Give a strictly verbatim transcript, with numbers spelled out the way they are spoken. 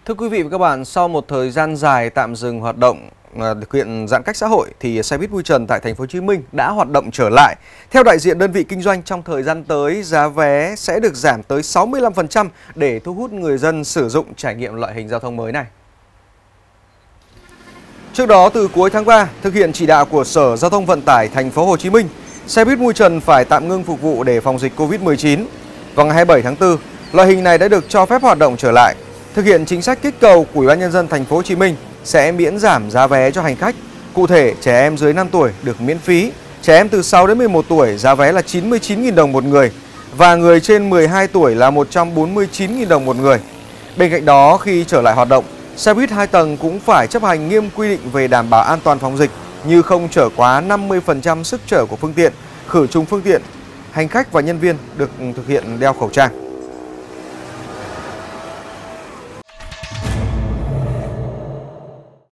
Thưa quý vị và các bạn, sau một thời gian dài tạm dừng hoạt động thực hiện giãn cách xã hội thì xe buýt Bưu Trần tại thành phố Hồ Chí Minh đã hoạt động trở lại. Theo đại diện đơn vị kinh doanh, trong thời gian tới giá vé sẽ được giảm tới sáu mươi lăm phần trăm để thu hút người dân sử dụng trải nghiệm loại hình giao thông mới này. Trước đó, từ cuối tháng ba, thực hiện chỉ đạo của Sở Giao thông Vận tải thành phố Hồ Chí Minh, xe buýt Bưu Trần phải tạm ngưng phục vụ để phòng dịch Covid mười chín. Vào ngày hai mươi bảy tháng tư, loại hình này đã được cho phép hoạt động trở lại. Thực hiện chính sách kích cầu của Ủy ban nhân dân thành phố Hồ Chí Minh sẽ miễn giảm giá vé cho hành khách. Cụ thể, trẻ em dưới năm tuổi được miễn phí, trẻ em từ sáu đến mười một tuổi giá vé là chín mươi chín nghìn đồng một người và người trên mười hai tuổi là một trăm bốn mươi chín nghìn đồng một người. Bên cạnh đó, khi trở lại hoạt động, xe buýt hai tầng cũng phải chấp hành nghiêm quy định về đảm bảo an toàn phòng dịch như không chở quá năm mươi phần trăm sức chở của phương tiện, khử trùng phương tiện, hành khách và nhân viên được thực hiện đeo khẩu trang.